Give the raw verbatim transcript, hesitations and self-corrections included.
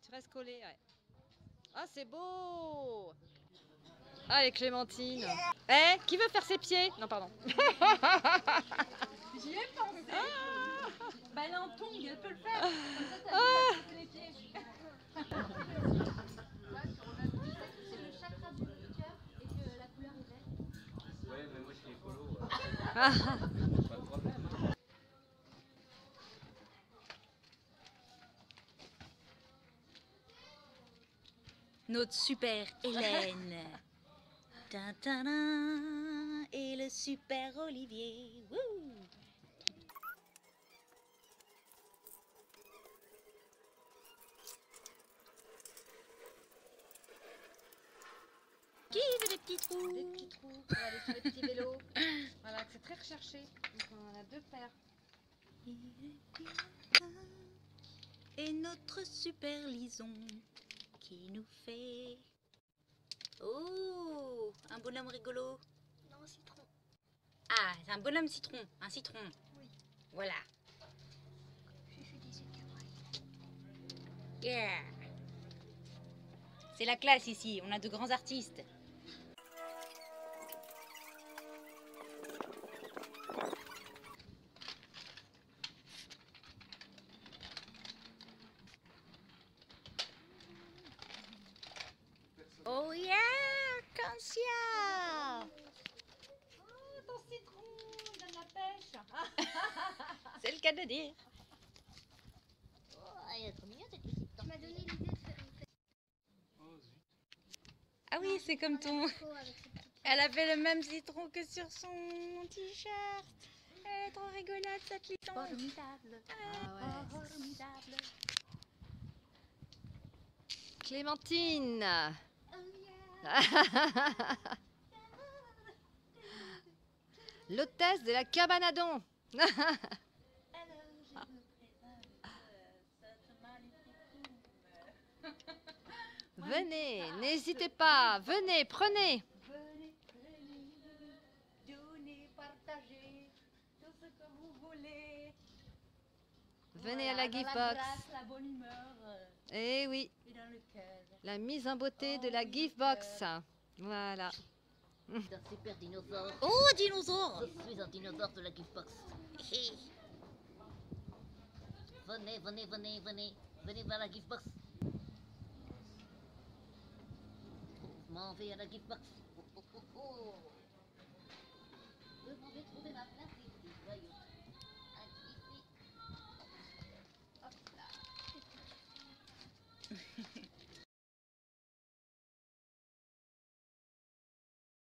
Tu restes collé, ouais. Ah, c'est beau. Ah, les clémentines. Eh, hey, qui veut faire ses pieds? Non, pardon. J'y ai pensé. Ah, bah, elle est en tongue, elle peut le faire. Comme ça, t'as ah. Juste à les pieds. C'est le chakra du cœur et que la couleur est verte. Ouais, mais moi je suis écolo. Ouais. Ah. Pas de problème. Notre super Hélène. Tintin et le super Olivier. Wouh. Qui veut des petits trous? Des petits trous pour aller sur les petits vélos. Voilà, c'est très recherché. Donc on en a deux paires. Et notre super Lison qui nous fait... Oh, un bonhomme rigolo. Non, un citron. Ah, c'est un bonhomme citron. Un citron. Oui. Voilà. J'ai fait des écureuils. Yeah. C'est la classe ici. On a de grands artistes. Oh yeah, Arc-en-ciel. Oh, ton citron, il donne la pêche. C'est le cas de dire. Oh, elle est trop mignonne cette petite. Tu m'as donné l'idée de faire une fête. Ah oui, c'est comme ton... Elle avait le même citron que sur son t-shirt. Elle est trop rigolote cette Lison. Formidable. Ah ouais. Formidable. Clémentine. L'hôtesse de la cabane à don. Venez, n'hésitez pas, venez, prenez. Venez, prenez, donnez, partagez tout ce que vous voulez. Venez Voilà, à la dans gift la box. grâce, la bonne humeur euh, Eh oui, et dans le cœur. la mise en beauté de Oh, la oui, gift le box. Voilà. C'est un super dinosaure. Oh, dinosaure. Je suis un dinosaure de la giftbox. Venez, venez, venez, venez. Venez voir la giftbox. M'en vais à la giftbox. Oh, oh, oh, oh.